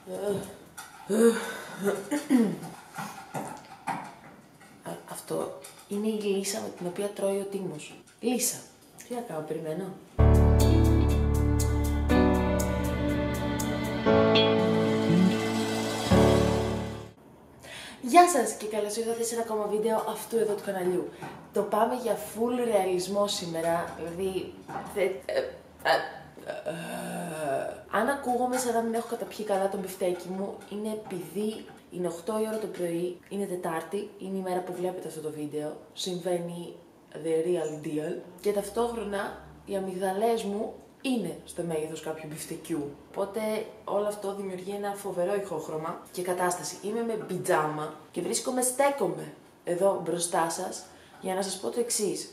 Αυτό είναι η λύσα με την οποία τρώει ο τίμος. Λύσα. Τι να κάνω, περιμένω. Γεια σας και καλώς ήρθατε σε ένα ακόμα βίντεο αυτού εδώ του καναλιού. Το πάμε για full ρεαλισμό σήμερα, δηλαδή... Αν ακούγομαι σαν να μην έχω καταπιεί καλά το μπιφτέκι μου, είναι επειδή είναι 8 η ώρα το πρωί, είναι Τετάρτη, είναι η μέρα που βλέπετε αυτό το βίντεο, συμβαίνει the real deal και ταυτόχρονα οι αμυγδαλές μου είναι στο μέγεθος κάποιου μπιφτεκιού. Οπότε όλο αυτό δημιουργεί ένα φοβερό ηχόχρωμα και κατάσταση. Είμαι με πιτζάμα και στέκομαι εδώ μπροστά σας για να σας πω το εξής.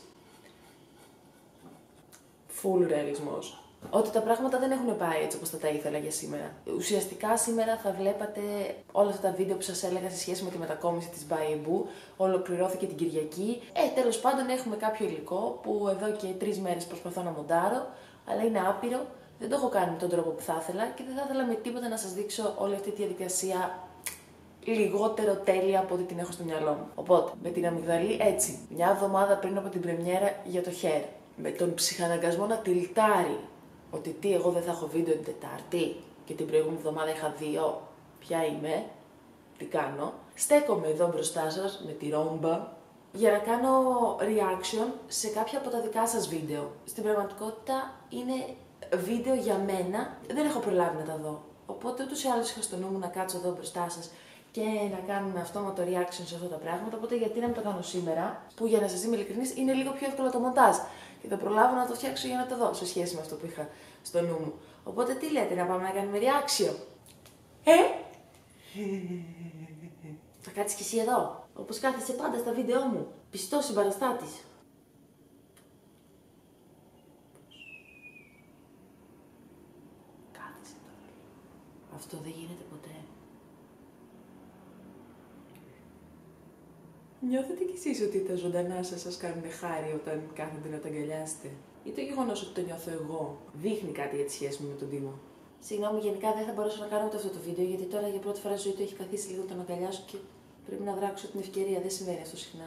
Full ρεαλισμός. Ότι τα πράγματα δεν έχουν πάει έτσι όπως θα τα ήθελα για σήμερα. Ουσιαστικά σήμερα θα βλέπατε όλα αυτά τα βίντεο που σας έλεγα σε σχέση με τη μετακόμιση της Μπάιεμπου. Ολοκληρώθηκε την Κυριακή. Τέλος πάντων έχουμε κάποιο υλικό που εδώ και 3 μέρες προσπαθώ να μοντάρω, αλλά είναι άπειρο. Δεν το έχω κάνει με τον τρόπο που θα ήθελα και δεν θα ήθελα με τίποτα να σας δείξω όλη αυτή τη διαδικασία λιγότερο τέλεια από ό,τι την έχω στο μυαλό μου. Οπότε, με την αμυγδαλή έτσι, μια εβδομάδα πριν από την πρεμιέρα για το Hair, με τον ψυχαναγκασμό να τιλτάρει ότι εγώ δεν θα έχω βίντεο την Τετάρτη και την προηγούμενη εβδομάδα είχα 2. Ποια είμαι, τι κάνω. Στέκομαι εδώ μπροστά σας με τη ρόμπα για να κάνω reaction σε κάποια από τα δικά σας βίντεο. Στην πραγματικότητα είναι βίντεο για μένα, δεν έχω προλάβει να τα δω. Οπότε ούτως ή άλλως είχα στο νου μου να κάτσω εδώ μπροστά σας και να κάνουμε αυτόματο reaction σε αυτά τα πράγματα. Οπότε γιατί να μην το κάνω σήμερα, που για να σας είμαι ειλικρινής είναι λίγο πιο εύκολο το μοντάζ. Και θα προλάβω να το φτιάξω για να το δω σε σχέση με αυτό που είχα στο νου μου. Οπότε τι λέτε, να πάμε να κάνουμε reaction? Θα κάτσεις κι εσύ εδώ, όπως κάθεσαι πάντα στα βίντεό μου, πιστός συμπαραστάτης. Κάθεσαι τώρα. Αυτό δεν γίνεται ποτέ. Νιώθετε κι εσείς ότι τα ζωντανά σας κάνουν χάρη όταν κάθετε να τα αγκαλιάσετε? Ή το γεγονός ότι το νιώθω εγώ δείχνει κάτι για τη σχέση μου με τον Τίμο? Συγγνώμη, γενικά δεν θα μπορέσω να κάνω ούτε αυτό το βίντεο, γιατί τώρα για πρώτη φορά στη ζωή του έχει καθίσει λίγο τον αγκαλιάσω και πρέπει να δράξω την ευκαιρία. Δεν συμβαίνει αυτό συχνά.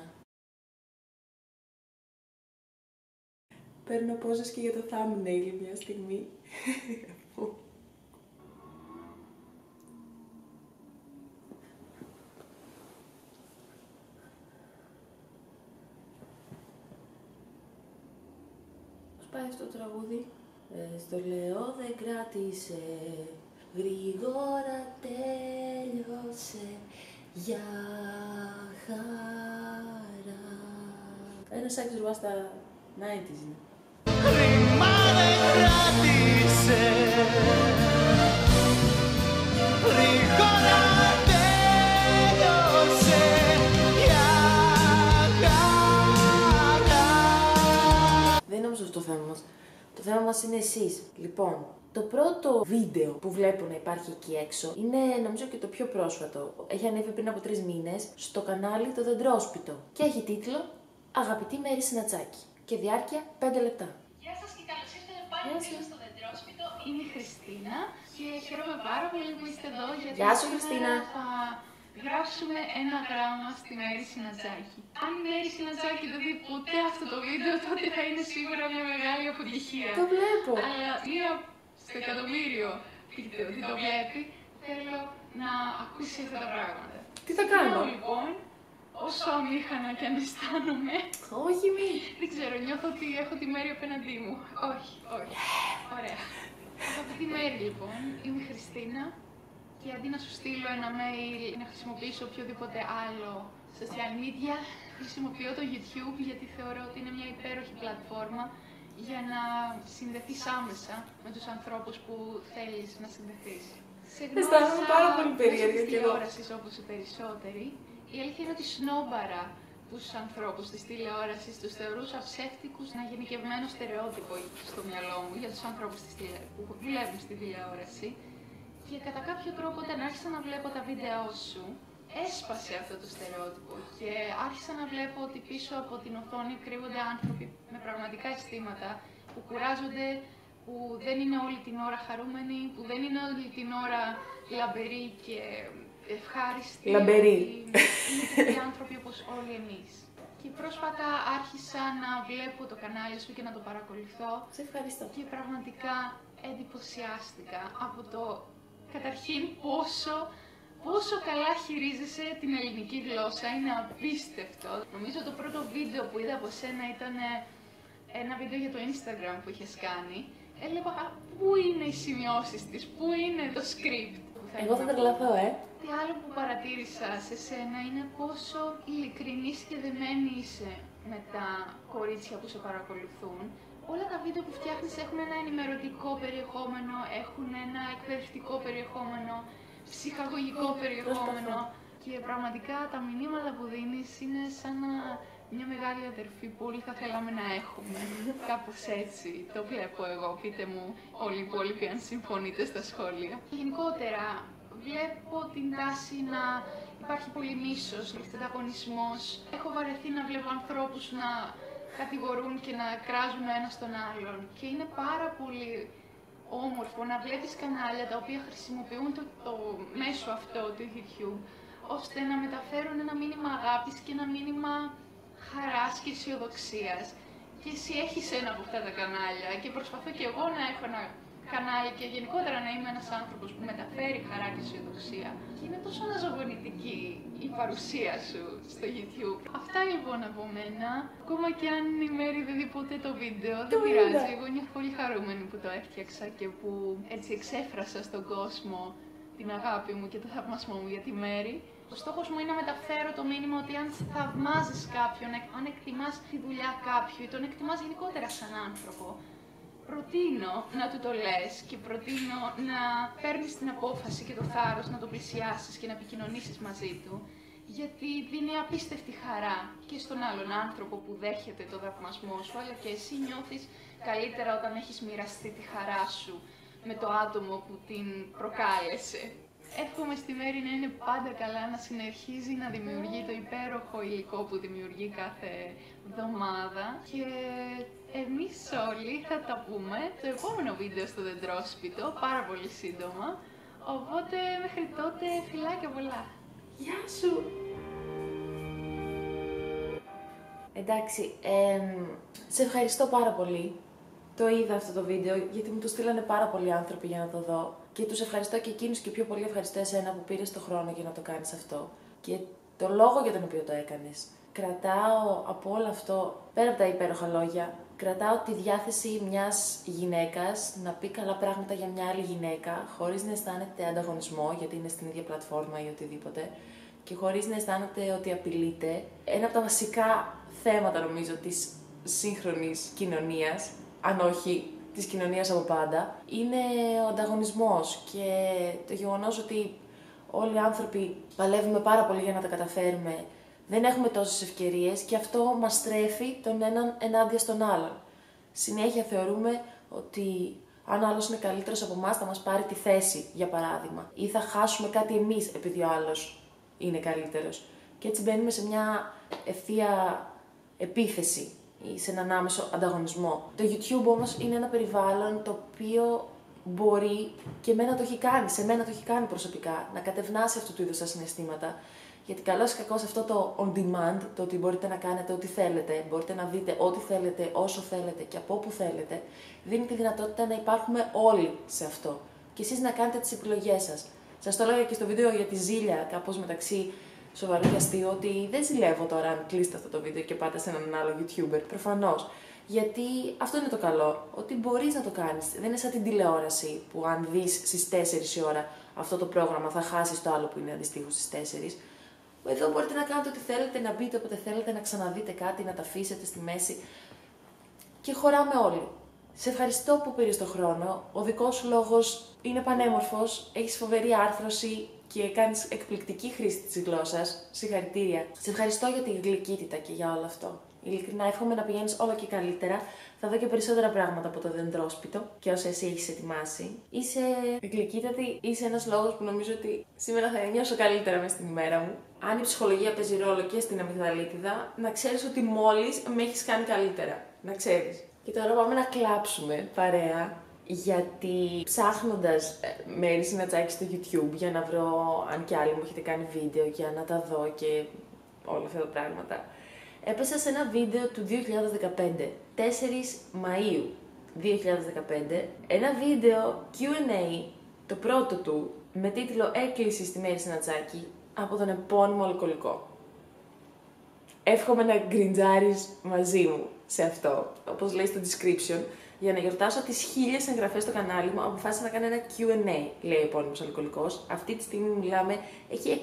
Παίρνω πόζες και για το thumbnail μια στιγμή. Πάει αυτό το τραγούδι. Στο λέω δεν κράτησε, γρήγορα τέλειωσε, για χαρά. Ένα σάξ ρουά στα 90's είναι. Χρήμα δεν κράτησε, γρήγορα τέλειωσε, για χαρά. Δεν είναι όμως αυτό το θέμα μας. Το θέμα μας είναι εσείς. Λοιπόν, το πρώτο βίντεο που βλέπω να υπάρχει εκεί έξω είναι νομίζω και το πιο πρόσφατο. Έχει ανέβει πριν από 3 μήνες στο κανάλι Το Δεντρόσπιτο και έχει τίτλο Αγαπητή Μέρη Συνατσάκη και διάρκεια 5 λεπτά. Γεια σας και καλώς ήρθατε πάλι στο Δεντρόσπιτο. Είμαι η Χριστίνα και χαίρομαι πάρα πολύ που είστε εδώ γιατί Γεια σου, Χριστίνα. θα γράψουμε ένα γράμμα στη Μέρη Συνατσάκη. Αν η Μέρη Συνατσάκη δεν δει ποτέ αυτό το βίντεο, τότε θα είναι σίγουρα μια μεγάλη αποτυχία. Το βλέπω. Αλλά μία στο εκατομμύριο πείτε ότι το βλέπει, θέλω να ακούσει αυτά τα πράγματα. Τι θα κάνω? Λοιπόν, όσο αμήχανα και αν αισθάνομαι, Όχι μη. δεν ξέρω, νιώθω ότι έχω τη Μέρη απέναντί μου. Όχι, όχι. Ωραία. Αγαπητή Μέρη, λοιπόν, είμαι η Χριστίνα και αντί να σου στείλω ένα mail ή να χρησιμοποιήσω οποιοδήποτε άλλο social media, χρησιμοποιώ το YouTube γιατί θεωρώ ότι είναι μια υπέροχη πλατφόρμα για να συνδεθείς άμεσα με τους ανθρώπους που θέλεις να συνδεθείς. Σε Αισθάνομαι πάρα πολύ περίεργα κι εγώ. τηλεόρασης όπως οι περισσότεροι, η αλήθεια είναι ότι σνόμπαρα τους ανθρώπους της τηλεόρασης, τους θεωρούσα ψεύτικους, ένα γενικευμένο στερεότυπο στο μυαλό μου για τους ανθρώπους που δουλεύουν στη τηλεόραση. Και κατά κάποιο τρόπο όταν άρχισα να βλέπω τα βίντεο σου, έσπασε αυτό το στερεότυπο και άρχισα να βλέπω ότι πίσω από την οθόνη κρύβονται άνθρωποι με πραγματικά αισθήματα που κουράζονται που δεν είναι όλη την ώρα χαρούμενοι, που δεν είναι όλη την ώρα λαμπεροί και ευχάριστοι. Λαμπεροί. Είναι τέτοιοι άνθρωποι όπως όλοι εμείς. Και πρόσφατα άρχισα να βλέπω το κανάλι σου και να το παρακολουθώ. Σε ευχαριστώ. Και πραγματικά εντυπωσιάστηκα από το καταρχήν πόσο καλά χειρίζεσαι την ελληνική γλώσσα. Είναι απίστευτο. Νομίζω το πρώτο βίντεο που είδα από σένα ήταν ένα βίντεο για το Instagram που είχες κάνει. Έλεγα πού είναι οι σημειώσεις της, πού είναι το script. Εγώ θα τρελαθώ, Τι άλλο που παρατήρησα σε σένα είναι πόσο ειλικρινής και δεμένη είσαι με τα κορίτσια που σε παρακολουθούν. Όλα τα βίντεο που φτιάχνεις έχουν ένα ενημερωτικό περιεχόμενο, έχουν ένα εκπαιδευτικό περιεχόμενο, ψυχαγωγικό περιεχόμενο. Και πραγματικά τα μηνύματα που δίνεις είναι σαν μια μεγάλη αδερφή που όλοι θα θέλαμε να έχουμε. Κάπως έτσι το βλέπω εγώ. Πείτε μου όλοι οι υπόλοιποι αν συμφωνείτε στα σχόλια. Γενικότερα βλέπω την τάση να υπάρχει πολύ μίσος, ανταγωνισμός. Έχω βαρεθεί να βλέπω ανθρώπους να κατηγορούν και να κράζουν ο ένας τον άλλον. Και είναι πάρα πολύ όμορφο να βλέπεις κανάλια τα οποία χρησιμοποιούν το μέσο αυτό του YouTube, ώστε να μεταφέρουν ένα μήνυμα αγάπης και ένα μήνυμα χαράς και αισιοδοξίας. Και εσύ έχεις ένα από αυτά τα κανάλια και προσπαθώ και εγώ να έχω ένα κανάλι και γενικότερα να είμαι ένας άνθρωπος που μεταφέρει χαρά και αισιοδοξία. Και είναι τόσο αναζωογονητική η παρουσία σου στο YouTube. Αυτά λοιπόν από μένα. Ακόμα και αν η Μέρη δεν δει ποτέ το βίντεο, δεν πειράζει. Εγώ νιώθω πολύ χαρούμενη που το έφτιαξα και που έτσι εξέφρασα στον κόσμο την αγάπη μου και το θαυμασμό μου για τη Μέρη. Ο στόχος μου είναι να μεταφέρω το μήνυμα ότι αν θαυμάζεις κάποιον, αν εκτιμάς τη δουλειά κάποιου ή τον εκτιμάς γενικότερα σαν άνθρωπο, προτείνω να του το λες και προτείνω να παίρνεις την απόφαση και το θάρρος να το πλησιάσεις και να επικοινωνήσεις μαζί του, γιατί δίνει απίστευτη χαρά και στον άλλον άνθρωπο που δέχεται το θαυμασμό σου, αλλά και εσύ νιώθεις καλύτερα όταν έχεις μοιραστεί τη χαρά σου με το άτομο που την προκάλεσε. Εύχομαι στη Μέρη να είναι πάντα καλά, να συνεχίζει να δημιουργεί το υπέροχο υλικό που δημιουργεί κάθε εβδομάδα και εμείς όλοι θα τα πούμε το επόμενο βίντεο στο Δεντρόσπιτο, πάρα πολύ σύντομα, οπότε μέχρι τότε φιλάκια πολλά. Γεια σου! Εντάξει, σε ευχαριστώ πάρα πολύ. Το είδα αυτό το βίντεο γιατί μου το στείλανε πάρα πολλοί άνθρωποι για να το δω. Και τους ευχαριστώ και εκείνους και πιο πολύ ευχαριστώ εσένα που πήρες το χρόνο για να το κάνεις αυτό. Και το λόγο για τον οποίο το έκανες. Κρατάω από όλο αυτό, πέρα από τα υπέροχα λόγια, κρατάω τη διάθεση μιας γυναίκας να πει καλά πράγματα για μια άλλη γυναίκα, χωρίς να αισθάνεται ανταγωνισμό, γιατί είναι στην ίδια πλατφόρμα ή οτιδήποτε, και χωρίς να αισθάνεται ότι απειλείται. Ένα από τα βασικά θέματα, νομίζω, της σύγχρονης κοινωνίας, αν όχι της κοινωνίας από πάντα, είναι ο ανταγωνισμός και το γεγονός ότι όλοι οι άνθρωποι παλεύουμε πάρα πολύ για να τα καταφέρουμε, δεν έχουμε τόσες ευκαιρίες και αυτό μας στρέφει τον έναν ενάντια στον άλλον. Συνέχεια θεωρούμε ότι αν ο άλλος είναι καλύτερος από εμάς θα μας πάρει τη θέση, για παράδειγμα, ή θα χάσουμε κάτι εμείς επειδή ο άλλος είναι καλύτερος. Και έτσι μπαίνουμε σε μια ευθεία επίθεση ή σε έναν άμεσο ανταγωνισμό. Το YouTube όμως είναι ένα περιβάλλον το οποίο μπορεί και εμένα το έχει κάνει, σε μένα το έχει κάνει προσωπικά, να κατευνάσει αυτού του είδους τα συναισθήματα. Γιατί καλώς ή κακώς αυτό το on demand, το ότι μπορείτε να κάνετε ό,τι θέλετε, μπορείτε να δείτε ό,τι θέλετε, όσο θέλετε και από όπου θέλετε, δίνει τη δυνατότητα να υπάρχουμε όλοι σε αυτό. Και εσείς να κάνετε τις επιλογές σας. Σας το έλεγα και στο βίντεο για τη ζήλια, κάπως μεταξύ σοβαρού και αστείου, ότι δεν ζηλεύω τώρα αν κλείσετε αυτό το βίντεο και πάτε σε έναν άλλο YouTuber. Προφανώς. Γιατί αυτό είναι το καλό, ότι μπορείς να το κάνεις. Δεν είναι σαν την τηλεόραση που αν δεις στις 4 η ώρα αυτό το πρόγραμμα θα χάσεις το άλλο που είναι αντιστοίχως στις 4. Εδώ μπορείτε να κάνετε ό,τι θέλετε, να μπείτε όποτε θέλετε, να ξαναδείτε κάτι, να τα αφήσετε στη μέση. Και χωράμε όλοι. Σε ευχαριστώ που πήρες τον χρόνο. Ο δικός σου λόγος είναι πανέμορφος, έχεις φοβερή άρθρωση και κάνεις εκπληκτική χρήση της γλώσσας. Συγχαρητήρια. Σε ευχαριστώ για τη γλυκύτητα και για όλο αυτό. Ειλικρινά εύχομαι να πηγαίνεις όλο και καλύτερα. Θα δω και περισσότερα πράγματα από το Δεντρόσπιτο και όσα εσύ έχεις ετοιμάσει. Είσαι γλυκύτατη, είσαι ένας λόγος που νομίζω ότι σήμερα θα νιώσω καλύτερα μέσα στην ημέρα μου. Αν η ψυχολογία παίζει ρόλο και στην αμυγδαλίτιδα, να ξέρεις ότι μόλις με έχεις κάνει καλύτερα. Να ξέρεις. Και τώρα πάμε να κλάψουμε παρέα. Γιατί ψάχνοντας Μέρη Συνατσάκη στο YouTube για να βρω αν κι άλλοι μου έχετε κάνει βίντεο για να τα δω και όλα αυτά τα πράγματα, έπεσα σε ένα βίντεο του 2015, 4 Μαΐου 2015, ένα βίντεο Q&A, το πρώτο του, με τίτλο «Έκκληση στη Μέρη Συνατσάκη» από τον επώνυμο αλκοολικό. Εύχομαι να γκριντζάρεις μαζί μου σε αυτό, όπως λέει στο description. Για να γιορτάσω τις 1000 εγγραφές στο κανάλι μου, αποφάσισα να κάνω ένα Q&A, λέει ο επώνυμος αλκοολικός. Αυτή τη στιγμή μιλάμε, έχει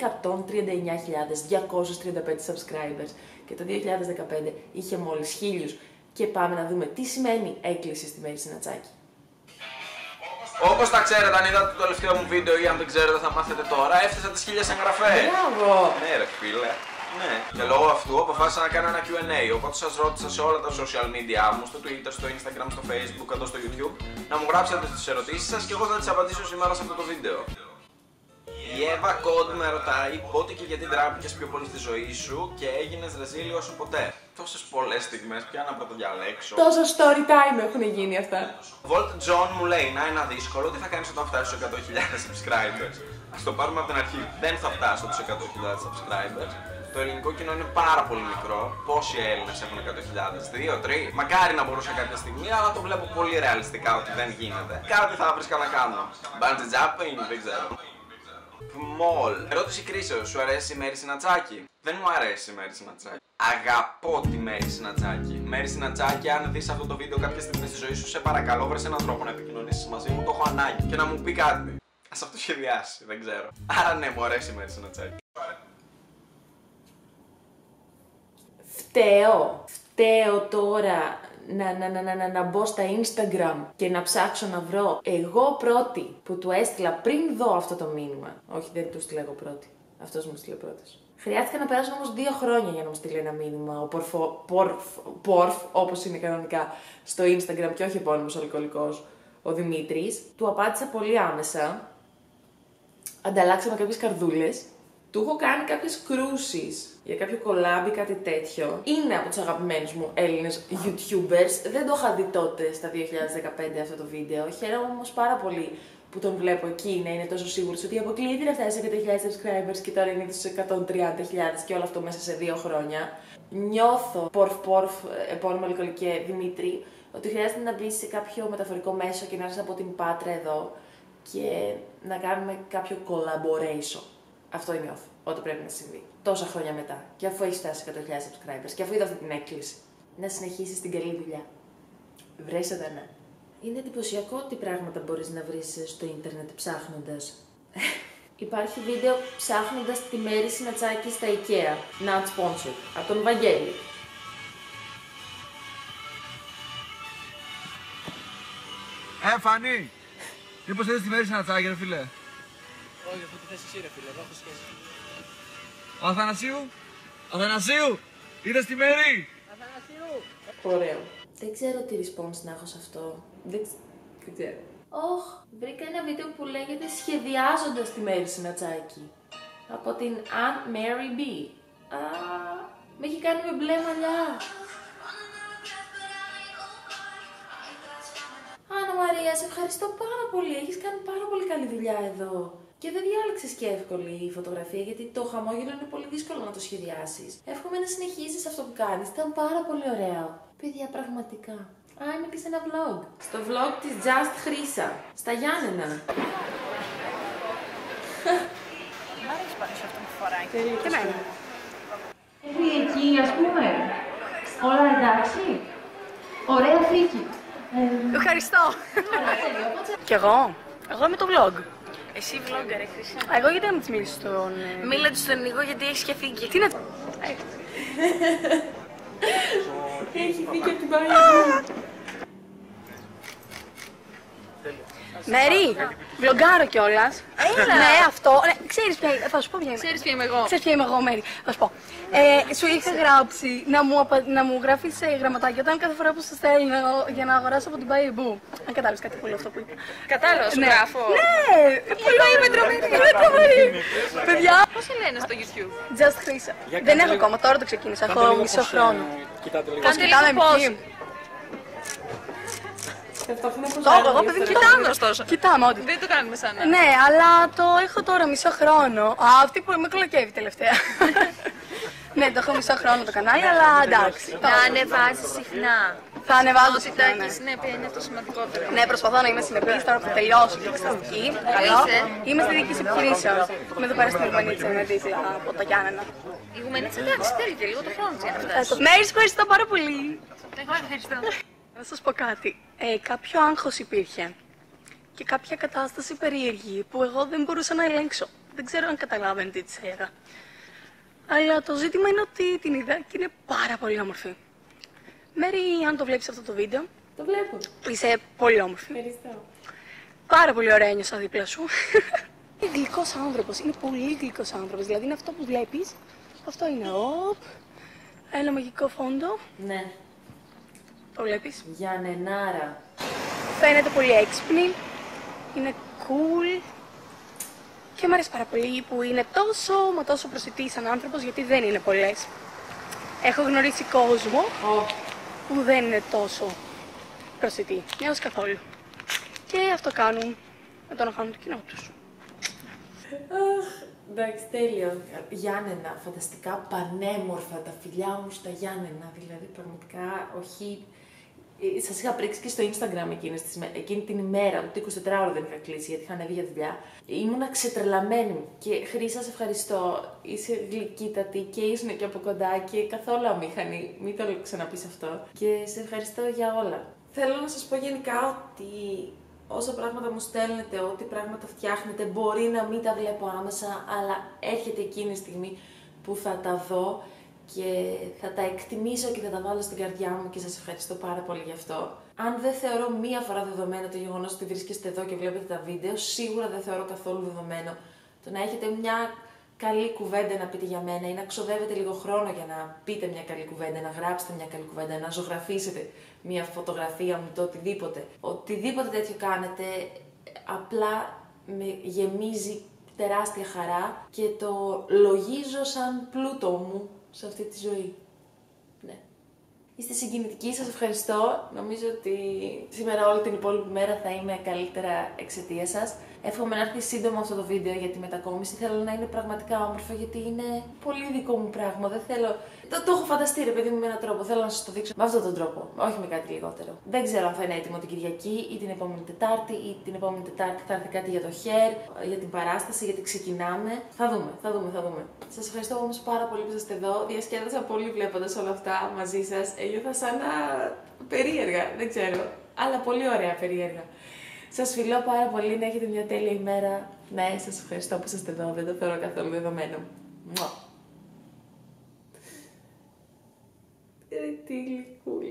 139.235 subscribers και το 2015 είχε μόλις 1000. Και πάμε να δούμε τι σημαίνει έκκληση στη Μέρη Συνατσάκη. Όπως τα ξέρετε, αν είδατε το τελευταίο μου βίντεο ή αν δεν ξέρετε θα μάθετε τώρα, έφτασα τις 1000 εγγραφές. Μπράβο! Ναι ρε φίλε. Ναι. Και λόγω αυτού αποφάσισα να κάνω ένα Q&A, οπότε σας ρώτησα σε όλα τα social media μου, στο Twitter, στο Instagram, στο Facebook, εδώ στο YouTube, να μου γράψετε τις ερωτήσεις σας και εγώ θα τις απαντήσω σήμερα σε αυτό το βίντεο. Η Εύα Κόντ με ρωτάει πότε και γιατί ντράπηκες πιο πολύ στη ζωή σου και έγινες ρεζίλη όσο ποτέ. Τόσες πολλές στιγμές, πια να πρωτοδιαλέξω. Τόσα story time έχουν γίνει αυτά. Volt John μου λέει να είναι αδύσκολο, τι θα κάνεις όταν φτάσεις στους 100.000 subscribers. Ας το πάρουμε από την αρχή. Δεν θα φτάσω τους 100.000 subscribers. Το ελληνικό κοινό είναι πάρα πολύ μικρό. Πόσοι Έλληνες έχουν 100.000, 2, 3. Μακάρι να μπορούσα κάποια στιγμή, αλλά το βλέπω πολύ ρεαλιστικά ότι δεν γίνεται. Κάτι θα βρίσκα να κάνω. Bungee jumping, δεν ξέρω. Μολ. Ερώτηση κρίσεως. Σου αρέσει η Μέρη Συνατσάκη? Δεν μου αρέσει η Μέρη Συνατσάκη. Αγαπώ τη Μέρη Συνατσάκη. Μέρη Συνατσάκη, αν δεις αυτό το βίντεο κάποια στιγμή στη ζωή σου, σε παρακαλώ βρες έναν τρόπο να επικοινωνήσεις μαζί μου. Το έχω ανάγκη και να μου πει κάτι. Ας αυτοσχεδιάσει, δεν ξέρω. Άρα ναι, μου αρέσει η Μέρη Συνατσάκη. Φταίω τώρα να μπω στα Instagram και να ψάξω να βρω εγώ πρώτη που του έστειλα πριν δω αυτό το μήνυμα. Όχι, δεν του στείλα εγώ πρώτη. Αυτός μου στείλε πρώτος. Χρειάστηκε να περάσουν όμως 2 χρόνια για να μου στείλει ένα μήνυμα ο Πορφ, όπως είναι κανονικά στο Instagram και όχι επώνυμος αλκοολικός, ο Δημήτρης. Του απάντησα πολύ άμεσα. Ανταλλάξαμε κάποιες καρδούλες. Του έχω κάνει κάποιες κρούσεις για κάποιο κολάμπι, κάτι τέτοιο. Είναι από τους αγαπημένους μου Έλληνες YouTubers. Δεν το είχα δει τότε στα 2015 αυτό το βίντεο. Χαίρομαι όμως πάρα πολύ που τον βλέπω εκεί να είναι τόσο σίγουρος ότι αποκλείεται να φτάσει σε 100.000 subscribers και τώρα είναι στους 130.000 και όλο αυτό μέσα σε 2 χρόνια. Νιώθω, Πορφ, επώνυμο αλκοολικέ Δημήτρη, ότι χρειάζεται να μπει σε κάποιο μεταφορικό μέσο και να έρθει από την Πάτρα εδώ και να κάνουμε κάποιο collaboration. Αυτό νιώθω ότι πρέπει να συμβεί. Τόσα χρόνια μετά. Και αφού έχει φτάσει 100.000 subscribers και αφού είδα αυτή την έκκληση, να συνεχίσεις την καλή δουλειά. Βρες Αδανά. Είναι εντυπωσιακό τι πράγματα μπορείς να βρεις στο ίντερνετ ψάχνοντας. Υπάρχει βίντεο ψάχνοντας τη Μέρη Συνατσάκη στα IKEA. Not sponsored. Από τον Βαγγέλη. Φανή! Μήπως είδες τη Μέρη Συνατσάκη, ρε φίλε? Όχι, αυτό τη θες εσύ ρε φίλε, δεν έχω σχέση. Ο Αθανασίου! Είδες τη Μέρη! Αθανασίου! Ωραίο. Δεν ξέρω τι response να έχω σε αυτό. Δεν ξέρω. Βρήκα ένα βίντεο που λέγεται «Σχεδιάζοντας τη Μέρη Συνατσάκη» από την Ann Mary B. Με έχει κάνει με μπλε μαλλιά. Άννα Μαρία, σε ευχαριστώ πάρα πολύ. Έχεις κάνει πάρα πολύ καλή δουλειά εδώ. Και δεν διάλεξες και εύκολη η φωτογραφία, γιατί το χαμόγελο είναι πολύ δύσκολο να το σχεδιάσεις. Εύχομαι να συνεχίσεις αυτό που κάνεις. Ήταν πάρα πολύ ωραίο. Παιδιά, πραγματικά. Είμαι και σε ένα vlog. Στο vlog της Just Χρύσα. Στα Γιάννενα. Μ' αρέσει πάντως αυτό που φοράει. Και εμένα. Εκεί, ας πούμε. Όλα εντάξει. Ωραία θήκη. Ευχαριστώ. Κι εγώ. Εγώ είμαι το vlog. Εσύ vlogger, Χρυσά. Εγώ γιατί να μου τις μίλησες στον... Μίλα του στον Νίκο γιατί έχεις και θήκη. Τι να... Έχει φύγει από την παρέα. Μέρη, βλογκάρω κιόλας. Έλα. Ναι, αυτό. Ναι, ξέρεις ποια θα σου πω ποια είμαι. Ξέρεις ποια είμαι εγώ. Ξέρεις ποια είμαι εγώ, Μέρη. Θα σου πω. Σου είχα γράψει να μου γράφεις γραμματάκια όταν κάθε φορά που σε στέλνω για να αγοράσω από την Baibu. Αν κατάλαβες κάτι πολύ αυτό που είπα. Κατάλαβα, σου γράφω. Ναι, πολύ είμαι τρομερή. Παιδιά. Πώς σε λένε στο YouTube? Just Χρύσα. Δεν έχω ακόμα, τώρα το ξεκίνησα. Έχω μισό χρόνο. Κοιτάτε λίγο. Πώς κοιτάμε εκεί. Εγώ παιδί Κοιτάμε ωστόσο. κοιτάμε ό,τι. Δεν το κάνουμε σαν να. Ναι, αλλά το έχω τώρα μισό χρόνο. Α, αυτή που με κολοκεύει τελευταία. Ναι, το έχω μισό χρόνο το κανάλι, αλλά εντάξει. Να ανεβάζει συχνά. Θα ανεβάζω Ότι συχνά, τα ναι. έχει συνέπεια είναι το σημαντικότερο. Ναι, προσπαθώ να είμαι συνεπής τώρα που θα τελειώσω την εξεταστική. Καλό. Είμαι στη διοίκηση επιχειρήσεων. Είμαι εδώ πέρα στην Ιγουμενίτσα, είμαι δίπλα από τα Γιάννενα. Η Γουμενίτσα εντάξει, θέλει και λίγο το χρόνο της για να φτάσει. Μέρη, ευχαριστώ πάρα πολύ. Εγώ ευχαριστώ. Να σας πω κάτι. Κάποιο άγχος υπήρχε και κάποια κατάσταση περίεργη που εγώ δεν μπορούσα να ελέγξω. Δεν ξέρω αν καταλαβαίνετε τι της έλεγα. Αλλά το ζήτημα είναι ότι την είδα και είναι πάρα πολύ όμορφη. Μέρη, αν το βλέπεις αυτό το βίντεο, Το βλέπω. είσαι πολύ όμορφη. Ευχαριστώ. Πάρα πολύ ωραία ένιωσα δίπλα σου. Είναι γλυκός άνθρωπος, είναι πολύ γλυκός άνθρωπος. Δηλαδή είναι αυτό που βλέπεις, αυτό είναι ένα μαγικό φόντο, Ναι. το βλέπεις. Γιάννενάρα. Φαίνεται πολύ έξυπνη, είναι cool και μου αρέσει πάρα πολύ που είναι τόσο προσιτή σαν άνθρωπος, γιατί δεν είναι πολλές. Έχω γνωρίσει κόσμο που δεν είναι τόσο προσιτή, έως καθόλου. Και αυτό κάνουν με το να χάνουν το κοινό τους. Εντάξει, τέλειο. Γιάννενα, φανταστικά πανέμορφα τα φιλιά μου στα Γιάννενα. Δηλαδή, πραγματικά, όχι. Σας είχα πρίξει και στο Instagram εκείνη την ημέρα, ούτε 24 ώρα δεν είχα κλείσει γιατί είχα ανέβει για δουλειά. Ήμουνα ξετρελαμένη και Χρύσα, σε ευχαριστώ. Είσαι γλυκύτατη και ήσουν και από κοντά και καθόλου αμήχανη. Μην το ξαναπείς αυτό. Και σε ευχαριστώ για όλα. Θέλω να σας πω γενικά ότι όσα πράγματα μου στέλνετε, ό,τι πράγματα φτιάχνετε, μπορεί να μην τα βλέπω άμεσα, αλλά έρχεται εκείνη η στιγμή που θα τα δω και θα τα εκτιμήσω και θα τα βάλω στην καρδιά μου και σας ευχαριστώ πάρα πολύ γι' αυτό. Αν δεν θεωρώ μία φορά δεδομένο το γεγονός ότι βρίσκεστε εδώ και βλέπετε τα βίντεο, σίγουρα δεν θεωρώ καθόλου δεδομένο το να έχετε μια καλή κουβέντα να πείτε για μένα ή να ξοδεύετε λίγο χρόνο για να πείτε μια καλή κουβέντα, να γράψετε μια καλή κουβέντα, να ζωγραφίσετε μια φωτογραφία μου, το οτιδήποτε. Οτιδήποτε τέτοιο κάνετε, απλά με γεμίζει τεράστια χαρά και το λογίζω σαν πλούτο μου σε αυτή τη ζωή. Ναι. Είστε συγκινητικοί, σας ευχαριστώ. Νομίζω ότι σήμερα όλη την υπόλοιπη μέρα θα είμαι καλύτερα εξαιτίας σας. Εύχομαι να έρθει σύντομα αυτό το βίντεο για τη μετακόμιση. Θέλω να είναι πραγματικά όμορφο γιατί είναι πολύ δικό μου πράγμα. Δεν θέλω. Το έχω φανταστεί, ρε παιδί μου, με έναν τρόπο. Θέλω να σας το δείξω με αυτόν τον τρόπο. Όχι με κάτι λιγότερο. Δεν ξέρω αν θα είναι έτοιμο την Κυριακή ή την επόμενη Τετάρτη ή την επόμενη Τετάρτη θα έρθει κάτι για το hair, για την παράσταση, γιατί ξεκινάμε. Θα δούμε. Σας ευχαριστώ όμως πάρα πολύ που είστε εδώ. Διασκέδασα πολύ βλέποντας όλα αυτά μαζί σας. Ένιωθα σαν να περίεργα, δεν ξέρω. Αλλά πολύ ωραία περίεργα. Σας φιλώ πάρα πολύ, να έχετε μια τέλεια ημέρα. Ναι, σας ευχαριστώ που είστε εδώ, δεν το θεωρώ καθόλου δεδομένο. Μουα. Τι γλυκούλα.